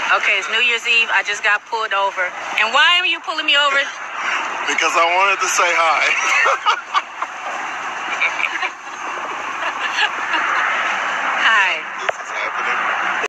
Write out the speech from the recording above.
Okay, it's New Year's Eve. I just got pulled over. And why are you pulling me over? Because I wanted to say hi.